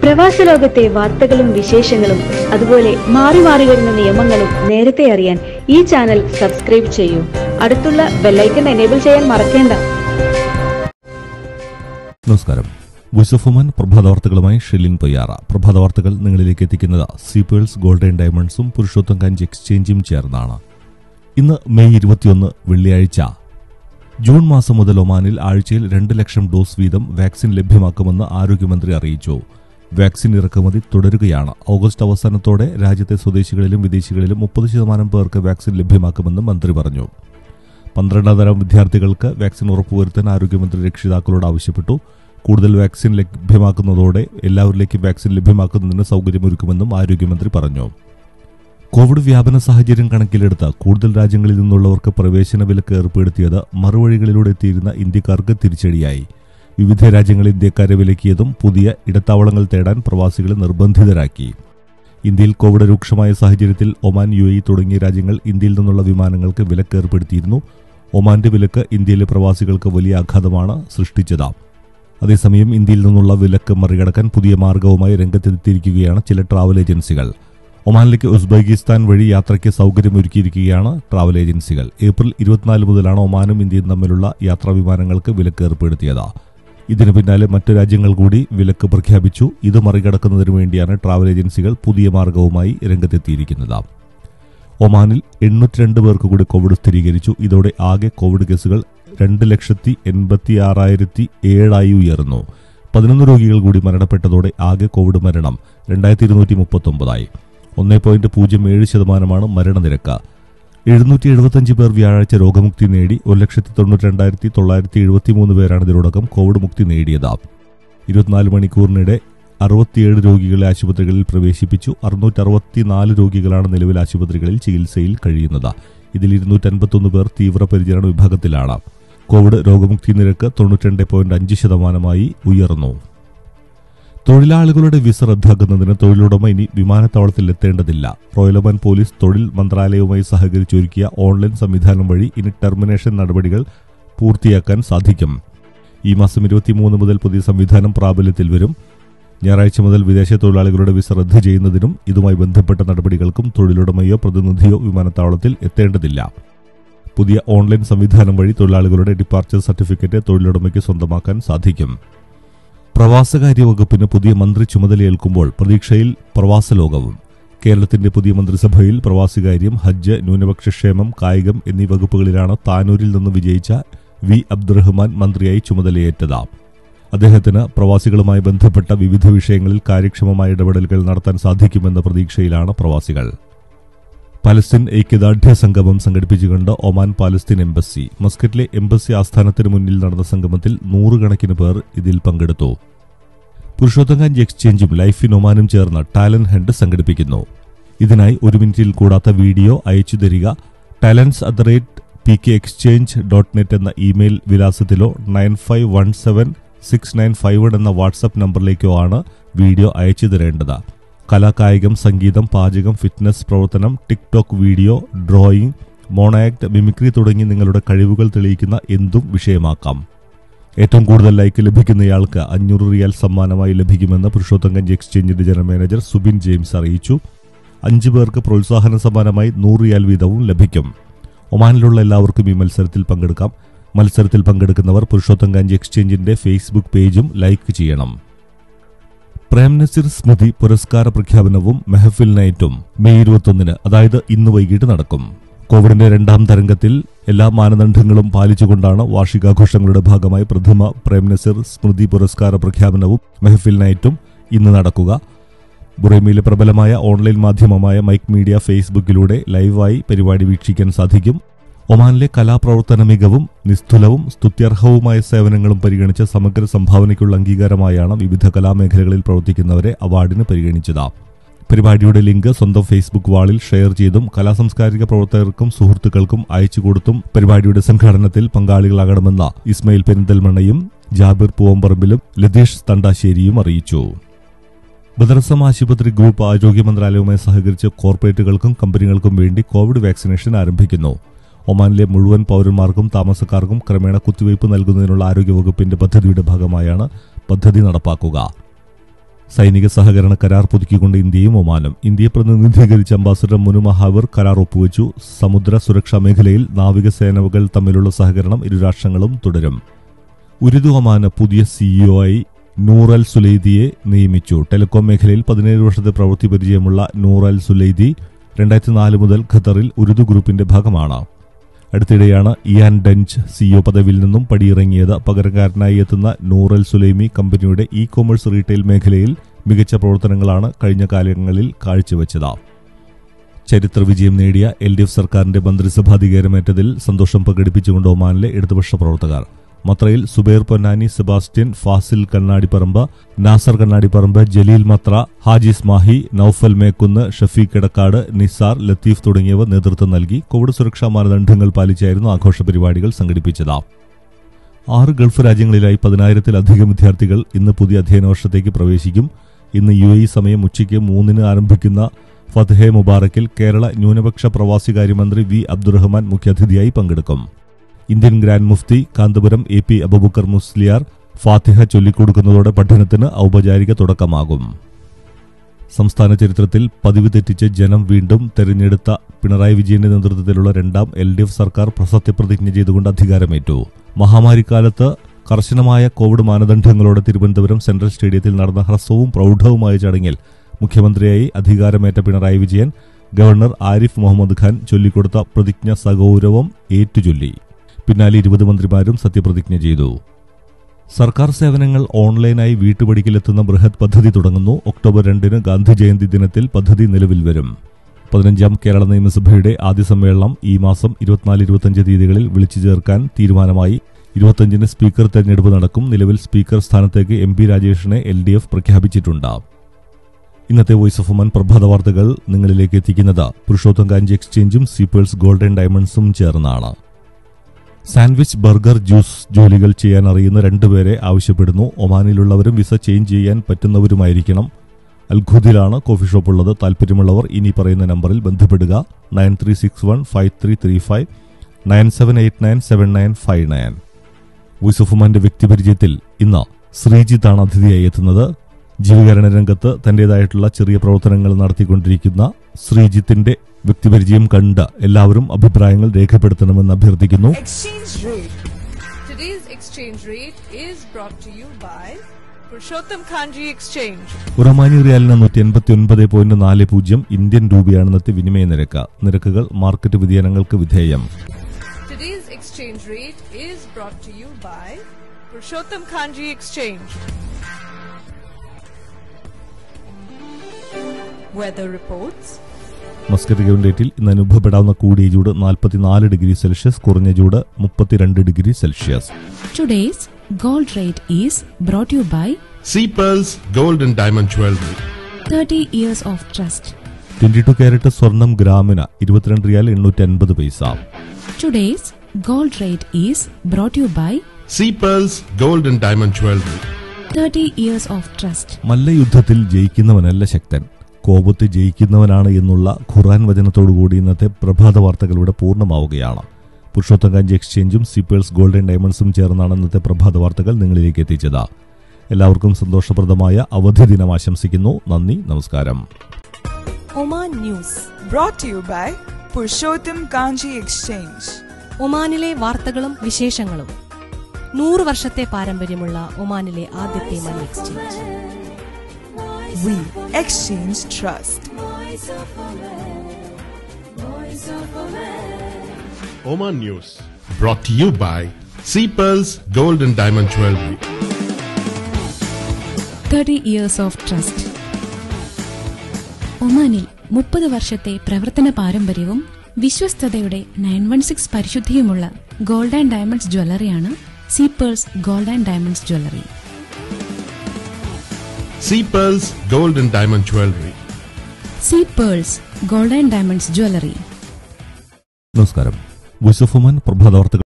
പ്രവാസ ലോകത്തെ വാർത്തകളും വിശേഷങ്ങളും അതുപോലെ മാറി മാറി വരുന്ന നിയമങ്ങളും നേരത്തെ അറിയാൻ ഈ ചാനൽ സബ്സ്ക്രൈബ് ചെയ്യൂ. അടുത്തുള്ള ബെല്ലൈക്കൺ എനേബിൾ ചെയ്യാൻ മറക്കേണ്ട. നമസ്കാരം. വോയിസ് ഓഫ് വുമൻ പ്രഭാത വാർത്തകളുമായി ഷെലിൻ പൊയ്യാറ. പ്രഭാത വാർത്തകൾ നിങ്ങളിലേക്ക് എത്തിക്കുന്നത് സീപേൾസ് ഗോൾഡ് ആൻഡ് ഡയമണ്ട്സും പുരുഷോത്തം ഗഞ്ച് എക്സ്ചേഞ്ചും ചേർന്നാണ്. ഇന്ന് മെയ് 21 വെള്ളിയാഴ്ച. ജൂൺ മാസം മുതൽ ഒമാനിൽ ആഴ്ചയിൽ 2 ലക്ഷം ഡോസ് വീതം വാക്സിൻ ലഭ്യമാക്കുമെന്ന് ആരോഗ്യമന്ത്രി അറിയിച്ചു. വാക്സിൻ ഇറക്കുമതി തുടരുകയാണ്. ഓഗസ്റ്റ് അവസാനത്തോടെ രാജ്യത്തെ സ്വദേശികളിലും വിദേശികളിലും 30% പേർക്ക് വാക്സിൻ ലഭ്യമാക്കുമെന്നും മന്ത്രി പറഞ്ഞു. 12ാം തരം വിദ്യാർത്ഥികൾക്ക് വാക്സിൻ ഉറപ്പുവരുത്താൻ ആരോഗ്യമന്ത്രി രക്ഷിതാക്കളോട് ആവശ്യപ്പെട്ടു. കൂടുതൽ വാക്സിൻ ലഭ്യമാക്കുന്നതോടെ എല്ലാവരിലേക്കും വാക്സിൻ ലഭ്യമാക്കുന്നതിന് സൗകര്യമൊരുക്കുമെന്നും ആരോഗ്യമന്ത്രി പറഞ്ഞു. കോവിഡ് വ്യാപന സാഹചര്യം കണക്കിലെടുത്ത് കൂടുതൽ രാജ്യങ്ങളിൽ നിന്നുള്ളവർക്ക് പ്രവേശന വിലക്ക് ഏർപ്പെടുത്തിയത് മറുവഴികളിലൂടെ എത്തിയിരുന്ന ഇന്ത്യക്കാർക്ക് തിരിച്ചടിയായി. വിവിധ രാജ്യങ്ങളിൽ ഇന്ത്യക്കാരെ വിലക്കിയതും പുതിയ ഇടത്താവളങ്ങൾ തേടാൻ പ്രവാസികളെ നിർബന്ധിതരാക്കി. ഇന്ത്യയിൽ കോവിഡ് രൂക്ഷമായ സാഹചര്യത്തിൽ ഒമാൻ, UAE തുടങ്ങിയ രാജ്യങ്ങൾ ഇന്ത്യയിൽ നിന്നുള്ള വിമാനങ്ങൾക്ക് വിലക്ക് ഏർപ്പെടുത്തിയിരുന്നു. ഒമാന്റെ വിലക്ക് ഇന്ത്യയിലെ പ്രവാസികൾക്ക് വലിയ ആഘാതമാണ് സൃഷ്ടിച്ചത്. അതേസമയം ഇന്ത്യയിൽ നിന്നുള്ള വിലക്ക് മറികടക്കാൻ പുതിയ മാർഗവുമായി രംഗത്തെത്തിയിരിക്കുകയാണ് ചില ട്രാവൽ ഏജൻസികൾ. ഒമാനിലേക്ക് ഉസ്ബെക്കിസ്ഥാൻ വഴി യാത്രയ്ക്ക് സൗകര്യമൊരുക്കിയിരിക്കുകയാണ് ട്രാവൽ ഏജൻസികൾ. ഏപ്രിൽ 24 മുതലാണ് ഒമാനും ഇന്ത്യയും തമ്മിലുള്ള യാത്രാ വിമാനങ്ങൾക്ക് വിലക്ക് ഏർപ്പെടുത്തിയത്. ഇതിനു പിന്നാലെ മറ്റു രാജ്യങ്ങൾ കൂടി വിലക്ക് പ്രഖ്യാപിച്ചു. ഇത് മറികടക്കുന്നതിനു വേണ്ടിയാണ് ട്രാവൽ ഏജൻസികൾ പുതിയ മാർഗവുമായി രംഗത്തെത്തിയിരിക്കുന്നത്. ഒമാനിൽ 802 പേർക്ക് കൂടി കോവിഡ് സ്ഥിരീകരിച്ചു. ഇതോടെ ആകെ കോവിഡ് കേസുകൾ 2,86,007 ഉയർന്നു. 11 രോഗികൾ കൂടി മരണപ്പെട്ടതോടെ ആകെ കോവിഡ് മരണം 2239 1.07% മരണനിരക്ക്. 775 പേർ വ്യാഴാഴ്ച രോഗമുക്തി നേടി. 1,92,973 പേരാണ് ഇതിനോടകം കോവിഡ് മുക്തി നേടിയത്. 24 മണിക്കൂറിനിടെ 67 രോഗികളെ ആശുപത്രികളിൽ പ്രവേശിപ്പിച്ചു. 664 രോഗികളാണ് നിലവിൽ ആശുപത്രികളിൽ ചികിത്സയിൽ കഴിയുന്നത്. ഇതിൽ 251 പേർ തീവ്രപരിചരണ വിഭാഗത്തിലാണ്. കോവിഡ് രോഗമുക്തി നിരക്ക് 92.5% ഉയർന്നു. തൊഴിലാളികളുടെ വിസ റദ്ദാക്കുന്നതിന് തൊഴിലുടമ ഇനി വിമാനത്താവളത്തിൽ എത്തേണ്ടതില്ല. റോയൽ ഒമാൻ പോലീസ് തൊഴിൽ മന്ത്രാലയവുമായി സഹകരിച്ചൊരുക്കിയ ഓൺലൈൻ സംവിധാനം വഴി ഇനി ടെർമിനേഷൻ നടപടികൾ പൂർത്തിയാക്കാൻ സാധിക്കും. ഈ മാസം 23 മുതൽ പുതിയ സംവിധാനം പ്രാബല്യത്തിൽ വരും. ഞായറാഴ്ച മുതൽ വിദേശ തൊഴിലാളികളുടെ വിസ റദ്ദ് ചെയ്യുന്നതിനും ഇതുമായി ബന്ധപ്പെട്ട നടപടികൾക്കും തൊഴിലുടമയോ പ്രതിനിധിയോ വിമാനത്താവളത്തിൽ എത്തേണ്ടതില്ല. പുതിയ ഓൺലൈൻ സംവിധാനം വഴി തൊഴിലാളികളുടെ ഡിപ്പാർച്ചർ സർട്ടിഫിക്കറ്റ് തൊഴിലുടമയ്ക്ക് സ്വന്തമാക്കാൻ സാധിക്കും. പ്രവാസകാര്യ വകുപ്പിന് പുതിയ മന്ത്രി ചുമതലയേൽക്കുമ്പോൾ പ്രതീക്ഷയിൽ പ്രവാസ ലോകവും. കേരളത്തിന്റെ പുതിയ മന്ത്രിസഭയിൽ പ്രവാസികാര്യം, ഹജ്ജ്, ന്യൂനപക്ഷക്ഷേമം, കായികം എന്നീ വകുപ്പുകളിലാണ് താനൂരിൽ നിന്ന് വിജയിച്ച വി അബ്ദുറഹ്മാൻ മന്ത്രിയായി ചുമതലയേറ്റത്. അദ്ദേഹത്തിന് പ്രവാസികളുമായി ബന്ധപ്പെട്ട വിവിധ വിഷയങ്ങളിൽ കാര്യക്ഷമമായ ഇടപെടലുകൾ നടത്താൻ സാധിക്കുമെന്ന പ്രതീക്ഷയിലാണ് പ്രവാസികൾ. പലസ്തീൻ ഐക്യദാർഢ്യ സംഗമം സംഘടിപ്പിച്ചുകൊണ്ട് ഒമാൻ പാലസ്തീൻ എംബസി. മസ്കറ്റിലെ എംബസി ആസ്ഥാനത്തിന് മുന്നിൽ നടന്ന സംഗമത്തിൽ 100 കണക്കിന് പേർ ഇതിൽ പങ്കെടുത്തു. പുരുഷോത്തം ഗഞ്ച് എക്സ്ചേഞ്ചും ലൈഫ് ഇൻ ഒമാനും ചേർന്ന് ടാലന്റ് ഹണ്ട് സംഘടിപ്പിക്കുന്നു. ഇതിനായി 1 മിനിറ്റിൽ കൂടാത്ത വീഡിയോ അയച്ചു തരിക. talents@pkexchange.net എന്ന ഇമെയിൽ വിലാസത്തിലോ 95176951 എന്ന വാട്സ്ആപ്പ് നമ്പറിലേക്കോ ആണ് വീഡിയോ അയച്ചു തരേണ്ടത്. കലാകായികം, സംഗീതം, പാചകം, ഫിറ്റ്നസ് പ്രവർത്തനം, TikTok video, drawing, monoact, mimicry തുടങ്ങി നിങ്ങളുടെ കഴിവുകൾ തെളിയിക്കുന്ന എന്തും വിഷയമാക്കാം. ഏറ്റവും കൂടുതൽ ലൈക്ക് ലഭിക്കുന്നയാൾക്ക് 500 റിയാൽ സമ്മാനമായി ലഭിക്കുമെന്ന് പുരുഷോത്തം ഗഞ്ച് എക്സ്ചേഞ്ചിന്റെ ജനറൽ മാനേജർ സുബിൻ ജെയിംസ് അറിയിച്ചു. 5 പേർക്ക് പ്രോത്സാഹന സമ്മാനമായി 100 റിയാൽ വീതവും ലഭിക്കും. ഒമാനിലുള്ള എല്ലാവർക്കും ഈ മത്സരത്തിൽ പങ്കെടുക്കാം. മത്സരത്തിൽ പങ്കെടുക്കുന്നവർ പുരുഷോത്തം ഗഞ്ച് എക്സ്ചേഞ്ചിന്റെ ഫേസ്ബുക്ക് പേജും ലൈക്ക് ചെയ്യണം. പ്രേംനസീർ സ്മൃതി പുരസ്കാര പ്രഖ്യാപനവും മെഹഫിൽ നൈറ്റും മെയ് 21 അതായത് ഇന്ന് വൈകിട്ട് നടക്കും. കോവിഡിന്റെ 2ാം തരംഗത്തിൽ എല്ലാ മാനദണ്ഡങ്ങളും പാലിച്ചുകൊണ്ടാണ് വാർഷികാഘോഷങ്ങളുടെ ഭാഗമായി പ്രഥമ പ്രേംനസീർ സ്മൃതി പുരസ്കാര പ്രഖ്യാപനവും മെഹഫിൽ നൈറ്റും ഇന്ന് നടക്കുക. ബുറൈമയിലെ പ്രബലമായ ഓൺലൈൻ മാധ്യമമായ മൈക്ക് മീഡിയ ഫേസ്ബുക്കിലൂടെ ലൈവായി പരിപാടി വീക്ഷിക്കാൻ സാധിക്കും. ഒമാനിലെ കലാപ്രവർത്തന മികവും നിസ്തുലവും സ്തുത്യർഹവുമായ സേവനങ്ങളും പരിഗണിച്ച സമഗ്ര സംഭാവനയ്ക്കുള്ള അംഗീകാരമായാണ് വിവിധ കലാമേഖലകളിൽ പ്രവർത്തിക്കുന്നവരെ അവാർഡിന് പരിഗണിച്ചത്. പരിപാടിയുടെ ലിങ്ക് സ്വന്തം ഫേസ്ബുക്ക് വാളിൽ ഷെയർ ചെയ്തും കലാസാംസ്കാരിക പ്രവർത്തകർക്കും സുഹൃത്തുക്കൾക്കും അയച്ചുകൊടുത്തും പരിപാടിയുടെ സംഘാടനത്തിൽ പങ്കാളികളാകണമെന്ന് ഇസ്മയിൽ പെരിന്തൽമണ്ണയും ജാബിർ പൂവമ്പറമ്പിലും ലതീഷ് തണ്ടാശ്ശേരിയും അറിയിച്ചു. ബദർസം ആശുപത്രി ഗ്രൂപ്പ് ആരോഗ്യ മന്ത്രാലയവുമായി സഹകരിച്ച് കോർപ്പറേറ്റുകൾക്കും കമ്പനികൾക്കും വേണ്ടി കോവിഡ് വാക്സിനേഷൻ ആരംഭിക്കുന്നു. ഒമാനിലെ മുഴുവൻ പൌരന്മാർക്കും താമസക്കാർക്കും ക്രമേണ കുത്തിവയ്പ് നൽകുന്നതിനുള്ള ആരോഗ്യവകുപ്പിന്റെ പദ്ധതിയുടെ ഭാഗമായാണ് പദ്ധതി നടപ്പാക്കുക. സൈനിക സഹകരണ കരാർ പുതുക്കിക്കൊണ്ട് ഇന്ത്യയും ഒമാനും. ഇന്ത്യയെ പ്രതിനിധീകരിച്ച അംബാസഡർ മുനു മഹാവർ കരാർ ഒപ്പുവച്ചു. സമുദ്ര സുരക്ഷാ മേഖലയിൽ നാവികസേനകൾ തമ്മിലുള്ള സഹകരണം ഇരു രാഷ്ട്രങ്ങളും തുടരും. ഉരുദു ഒമാന് പുതിയ സിഇഒയായി നൂർ അൽ സുലൈദിയെ നിയമിച്ചു. ടെലികോം മേഖലയിൽ 17 വർഷത്തെ പ്രവൃത്തി പരിചയമുള്ള നൂർ അൽ സുലൈദി 2004 മുതൽ ഖത്തറിൽ ഉരുദു ഗ്രൂപ്പിന്റെ ഭാഗമാണ്. അടുത്തിടെയാണ് ഇയാൻ ഡഞ്ച് സിഇഒ പദവിയിൽ നിന്നും പടിയിറങ്ങിയത്. പകരക്കാരനായി എത്തുന്ന നൂർ അൽ സുലൈമി കമ്പനിയുടെ ഇ കൊമേഴ്സ് റീറ്റെയിൽ മേഖലയിൽ മികച്ച പ്രവർത്തനങ്ങളാണ് കഴിഞ്ഞ കാലങ്ങളിൽ കാഴ്ചവെച്ചത്. ചരിത്ര വിജയം നേടിയ LDF സർക്കാരിന്റെ മന്ത്രിസഭാധികാരമേറ്റതിൽ സന്തോഷം പ്രകടിപ്പിച്ചുകൊണ്ട് ഒമാനിലെ ഇടതുപക്ഷ പ്രവർത്തകർ മത്രയിൽ സുബൈർ പൊന്നാനി, സെബാസ്റ്റ്യൻ, ഫാസിൽ കണ്ണാടിപ്പറമ്പ്, നാസർ കണ്ണാടിപ്പറമ്പ്, ജലീൽ മത്ര, ഹാജിസ് മാഹി, നൌഫൽ മേക്കുന്ന്, ഷഫീഖ് എടക്കാട്, നിസാർ, ലത്തീഫ് തുടങ്ങിയവർ നേതൃത്വം നൽകി. കോവിഡ് സുരക്ഷാ മാനദണ്ഡങ്ങൾ പാലിച്ചായിരുന്നു ആഘോഷ പരിപാടികൾ സംഘടിപ്പിച്ചത്. 6 ഗൾഫ് രാജ്യങ്ങളിലായി 10,000-ത്തിലധികം വിദ്യാർത്ഥികൾ ഇന്ന് പുതിയ അധ്യയന വർഷത്തേക്ക് പ്രവേശിക്കും. ഇന്ന് UAE സമയം ഉച്ചയ്ക്ക് 3-ന് ആരംഭിക്കുന്ന ഫത്ഹെ മുബാറക്കിൽ കേരള ന്യൂനപക്ഷ പ്രവാസികാര്യമന്ത്രി വി അബ്ദുറഹ്മാൻ മുഖ്യാതിഥിയായി പങ്കെടുക്കും. Indian grand mufti Kanthapuram AP Abubakar Musliyar ഫാത്തിഹ ചൊല്ലിക്കൊടുക്കുന്നതോടെ പഠനത്തിന് ഔപചാരിക തുടക്കമാകും. സംസ്ഥാന ചരിത്രത്തിൽ പതിവ് തെറ്റിച്ച് ജനം വീണ്ടും തെരഞ്ഞെടുത്ത പിണറായി വിജയന്റെ നേതൃത്വത്തിലുള്ള 2ാം LDF സർക്കാർ സത്യപ്രതിജ്ഞ ചെയ്തുകൊണ്ട് അധികാരമേറ്റു. മഹാമാരിക്കാലത്ത് കർശനമായ കോവിഡ് മാനദണ്ഡങ്ങളോടെ തിരുവനന്തപുരം സെൻട്രൽ സ്റ്റേഡിയത്തിൽ നടന്ന ഹ്രസ്വവും പ്രൗഢവുമായ ചടങ്ങിൽ മുഖ്യമന്ത്രിയായി അധികാരമേറ്റ പിണറായി വിജയൻ ഗവർണർ ആരിഫ് മുഹമ്മദ് ഖാൻ ചൊല്ലിക്കൊടുത്ത പ്രതിജ്ഞ സഗൗരവം ഏറ്റുചൊല്ലി. പിന്നാലെ 20 മന്ത്രിമാരും സത്യപ്രതിജ്ഞ ചെയ്തു. സർക്കാർ സേവനങ്ങൾ ഓൺലൈനായി വീട്ടുപടിക്കലെത്തുന്ന ബൃഹത് പദ്ധതി തുടങ്ങുന്നു. ഒക്ടോബർ 2-ന് ഗാന്ധി ജയന്തി ദിനത്തിൽ പദ്ധതി നിലവിൽ വരും. 15ാം കേരള നിയമസഭയുടെ ആദ്യ സമ്മേളനം ഈ മാസം 24-25 തീയതികളിൽ വിളിച്ചു ചേർക്കാൻ തീരുമാനമായി. 25-ന് സ്പീക്കർ തെരഞ്ഞെടുപ്പ് നടക്കും. നിലവിൽ സ്പീക്കർ സ്ഥാനത്തേക്ക് MP രാജേഷിനെ LDF പ്രഖ്യാപിച്ചിട്ടുണ്ട്. ഇന്നത്തെ വോയിസ് ഓഫ് വുമൺ പ്രഭാത വാർത്തകൾ നിങ്ങളിലേക്ക് എത്തിക്കുന്നത് പുരുഷോത്തം കാഞ്ചി എക്സ്ചേഞ്ചും സീപ്പേഴ്സ് ഗോൾഡ് ആൻഡ് ഡയമണ്ട്സും ചേർന്നാണ്. സാൻഡ്വിച്ച്, ബർഗർ, ജ്യൂസ് ജോലികൾ ചെയ്യാൻ അറിയുന്ന 2 പേരെ ആവശ്യപ്പെടുന്നു. ഒമാനിലുള്ളവരും വിസ ചേഞ്ച് ചെയ്യാൻ പറ്റുന്നവരുമായിരിക്കണം. അൽഖുദിലാണ് കോഫി ഷോപ്പ് ഉള്ളത്. താല്പര്യമുള്ളവർ ഇനി പറയുന്ന നമ്പറിൽ ബന്ധപ്പെടുക. 93615335 97897959. വോയിസ് ഓഫ് വുമന്റെ വ്യക്തിപരിചയത്തിൽ ഇന്ന് ശ്രീജിത്താണ് അതിഥിയായി എത്തുന്നത്. ജീവകരണ രംഗത്ത് തന്റേതായിട്ടുള്ള ചെറിയ പ്രവർത്തനങ്ങൾ നടത്തിക്കൊണ്ടിരിക്കുന്ന ശ്രീജിത്തിന്റെ വ്യക്തിപരിചയം കണ്ട് എല്ലാവരും അഭിപ്രായങ്ങൾ രേഖപ്പെടുത്തണമെന്ന് അഭ്യർത്ഥിക്കുന്നു. ഒമാനി റിയാലിന് 189.40 ഇന്ത്യൻ രൂപയാണ് വിനിമയ നിരക്ക്. നിരക്കുകൾ മാർക്കറ്റ് വ്യതിയാനങ്ങൾക്ക് വിധേയം. Weather reports. മസ്കറ്റ് ഗവൺഡേറ്റിൽ ഇന്ന് അനുഭവപ്പെടാവുന്ന കൂടിയ ചൂട് 44 ഡിഗ്രി സെൽഷ്യസ്, കുറഞ്ഞ ചൂട് 32 degree Celsius. Today's gold rate is brought to you by Seapearls Gold and Diamond Jewelry. 30 years of trust. 22 carat സ്വർണം ഗ്രാമിന് 22 റിയാൽ 850 പൈസ. Today's gold rate is brought to you by Seapearls Gold and Diamond Jewelry. 30 years of trust. മല്ലയുദ്ധത്തിൽ ജയിക്കുന്നവനല്ല ശക്തൻ, കോപത്ത് ജയിക്കുന്നവനാണ് എന്നുള്ള ഖുർആൻ വചനത്തോടുകൂടി ഇന്നത്തെ പ്രഭാത വാർത്തകളുടെ പൂർണ്ണമാവുകയാണ്. പുരുഷോത്തം കാഞ്ചി എക്സ്ചേഞ്ചും Seapearls gold and ഡയമണ്ട്സും ചേർന്നാണ് ഇന്നത്തെ പ്രഭാത വാർത്തകൾ നിങ്ങളിലേക്ക് എത്തിച്ചത്. എല്ലാവർക്കും സന്തോഷപ്രദമായ അവധി ദിനം ആശംസിക്കുന്നു. നന്ദി, നമസ്കാരം. Oman News brought to you by Purushottam Kanchi exchange. ഒമാനിലെ വാർത്തകളും വിശേഷങ്ങളും. 100 വർഷത്തെ പാരമ്പര്യമുള്ള ഒമാനിലെ ആദ്യത്തെ money exchange. We exchange trust. Oman News brought to you by Seapearls Gold and Diamond Jewelry. 30 years of trust. ഒമാനിൽ 30 വർഷത്തെ പ്രവർത്തന പാരമ്പര്യവും വിശ്വസ്തതയുടെ 916 പരിശുദ്ധിയുമുള്ള ഗോൾഡ് ആൻഡ് ഡയമണ്ട്സ് ജ്വല്ലറിയാണ് Seapearls gold and diamonds jewellery. Seapearls Gold and Diamond Jewelry. Seapearls gold and diamonds jewellery. നമസ്കാരം. Voice of woman പ്രഭാത വാർത്തകൾ